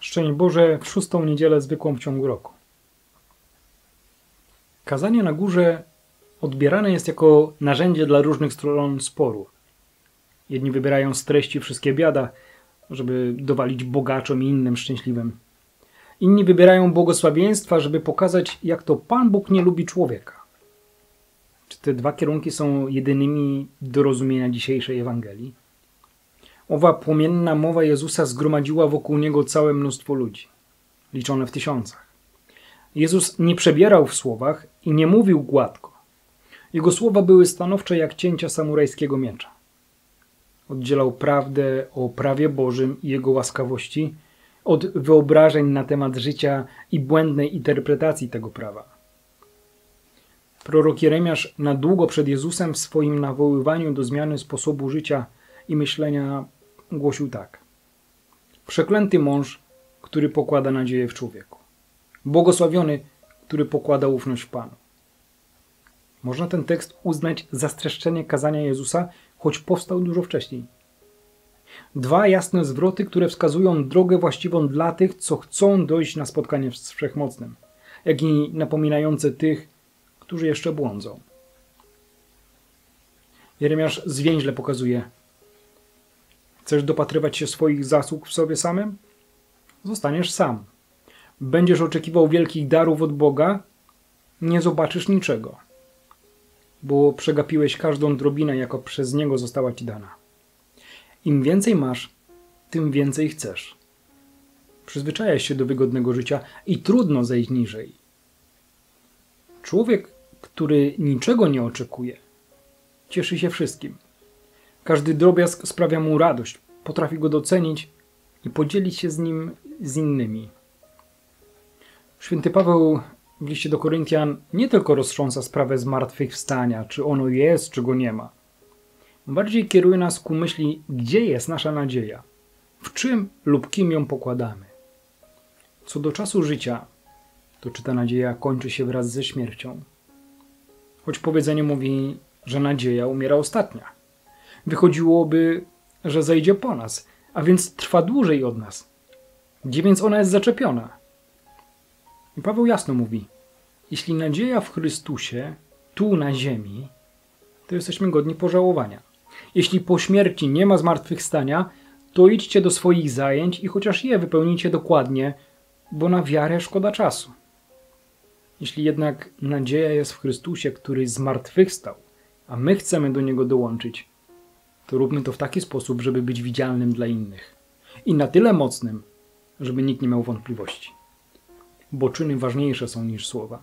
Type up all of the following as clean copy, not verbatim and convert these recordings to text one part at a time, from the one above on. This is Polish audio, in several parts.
Szczęść Boże w 6. niedzielę zwykłą w ciągu roku. Kazanie na górze odbierane jest jako narzędzie dla różnych stron sporu. Jedni wybierają z treści wszystkie biada, żeby dowalić bogaczom i innym szczęśliwym. Inni wybierają błogosławieństwa, żeby pokazać, jak to Pan Bóg nie lubi człowieka. Czy te dwa kierunki są jedynymi do rozumienia dzisiejszej Ewangelii? Owa płomienna mowa Jezusa zgromadziła wokół Niego całe mnóstwo ludzi, liczone w tysiącach. Jezus nie przebierał w słowach i nie mówił gładko. Jego słowa były stanowcze jak cięcia samurajskiego miecza. Oddzielał prawdę o prawie Bożym i Jego łaskawości od wyobrażeń na temat życia i błędnej interpretacji tego prawa. Prorok Jeremiasz na długo przed Jezusem w swoim nawoływaniu do zmiany sposobu życia i myślenia głosił tak. Przeklęty mąż, który pokłada nadzieję w człowieku. Błogosławiony, który pokłada ufność w Panu. Można ten tekst uznać za streszczenie kazania Jezusa, choć powstał dużo wcześniej. Dwa jasne zwroty, które wskazują drogę właściwą dla tych, co chcą dojść na spotkanie z Wszechmocnym, jak i napominające tych, którzy jeszcze błądzą. Jeremiasz zwięźle pokazuje: chcesz dopatrywać się swoich zasług w sobie samym? Zostaniesz sam. Będziesz oczekiwał wielkich darów od Boga? Nie zobaczysz niczego, bo przegapiłeś każdą drobinę, jaka przez Niego została ci dana. Im więcej masz, tym więcej chcesz. Przyzwyczajasz się do wygodnego życia i trudno zejść niżej. Człowiek, który niczego nie oczekuje, cieszy się wszystkim. Każdy drobiazg sprawia mu radość, potrafi go docenić i podzielić się z nim z innymi. Święty Paweł w liście do Koryntian nie tylko roztrząsa sprawę zmartwychwstania, czy ono jest, czy go nie ma. Bardziej kieruje nas ku myśli, gdzie jest nasza nadzieja, w czym lub kim ją pokładamy. Co do czasu życia, to czy ta nadzieja kończy się wraz ze śmiercią? Choć powiedzenie mówi, że nadzieja umiera ostatnia. Wychodziłoby, że zejdzie po nas, a więc trwa dłużej od nas. Gdzie więc ona jest zaczepiona? I Paweł jasno mówi, jeśli nadzieja w Chrystusie, tu na ziemi, to jesteśmy godni pożałowania. Jeśli po śmierci nie ma zmartwychwstania, to idźcie do swoich zajęć i chociaż je wypełnijcie dokładnie, bo na wiarę szkoda czasu. Jeśli jednak nadzieja jest w Chrystusie, który zmartwychwstał, a my chcemy do Niego dołączyć, to róbmy to w taki sposób, żeby być widzialnym dla innych. I na tyle mocnym, żeby nikt nie miał wątpliwości. Bo czyny ważniejsze są niż słowa.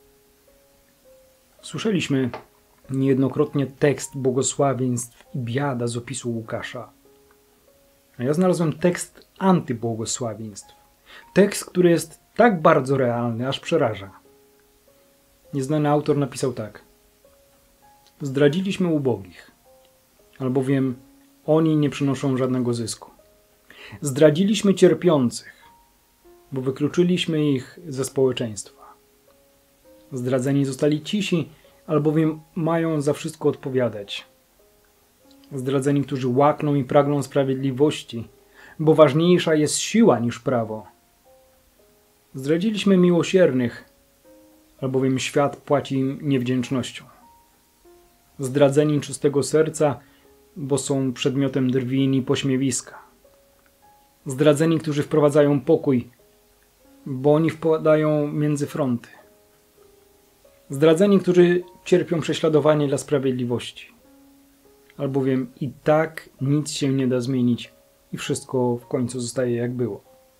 Słyszeliśmy niejednokrotnie tekst błogosławieństw i biada z opisu Łukasza. A ja znalazłem tekst antybłogosławieństw. Tekst, który jest tak bardzo realny, aż przeraża. Nieznany autor napisał tak. Zdradziliśmy ubogich, albowiem oni nie przynoszą żadnego zysku. Zdradziliśmy cierpiących, bo wykluczyliśmy ich ze społeczeństwa. Zdradzeni zostali cisi, albowiem mają za wszystko odpowiadać. Zdradzeni, którzy łakną i pragną sprawiedliwości, bo ważniejsza jest siła niż prawo. Zdradziliśmy miłosiernych, albowiem świat płaci im niewdzięcznością. Zdradzeni czystego serca, bo są przedmiotem drwin i pośmiewiska. Zdradzeni, którzy wprowadzają pokój, bo oni wpadają między fronty. Zdradzeni, którzy cierpią prześladowanie dla sprawiedliwości, albowiem i tak nic się nie da zmienić i wszystko w końcu zostaje jak było.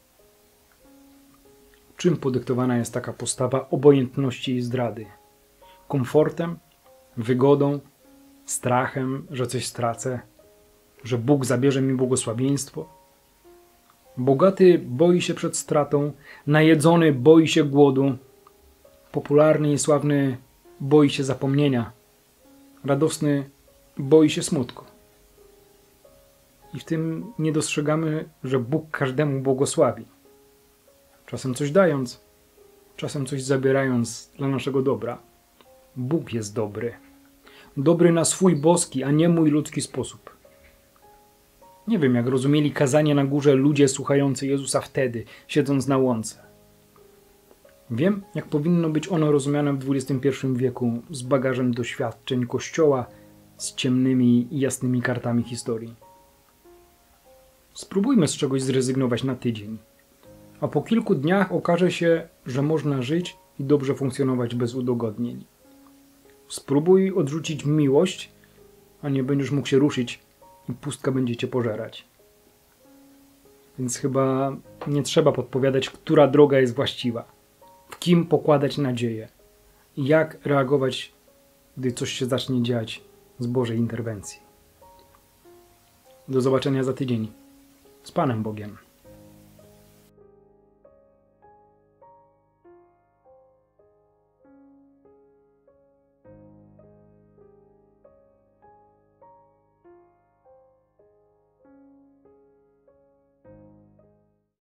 Czym podyktowana jest taka postawa obojętności i zdrady? Komfortem? Wygodą? Strachem, że coś stracę? Że Bóg zabierze mi błogosławieństwo? Bogaty boi się przed stratą, najedzony boi się głodu, popularny i sławny boi się zapomnienia, radosny boi się smutku. I w tym nie dostrzegamy, że Bóg każdemu błogosławi. Czasem coś dając, czasem coś zabierając dla naszego dobra. Bóg jest dobry. Dobry na swój boski, a nie mój ludzki sposób. Nie wiem, jak rozumieli kazanie na górze ludzie słuchający Jezusa wtedy, siedząc na łące. Wiem, jak powinno być ono rozumiane w XXI wieku, z bagażem doświadczeń Kościoła, z ciemnymi i jasnymi kartami historii. Spróbujmy z czegoś zrezygnować na tydzień, a po kilku dniach okaże się, że można żyć i dobrze funkcjonować bez udogodnień. Spróbuj odrzucić miłość, a nie będziesz mógł się ruszyć i pustka będzie cię pożerać. Więc chyba nie trzeba podpowiadać, która droga jest właściwa, w kim pokładać nadzieję i jak reagować, gdy coś się zacznie dziać z Bożej interwencji. Do zobaczenia za tydzień. Z Panem Bogiem.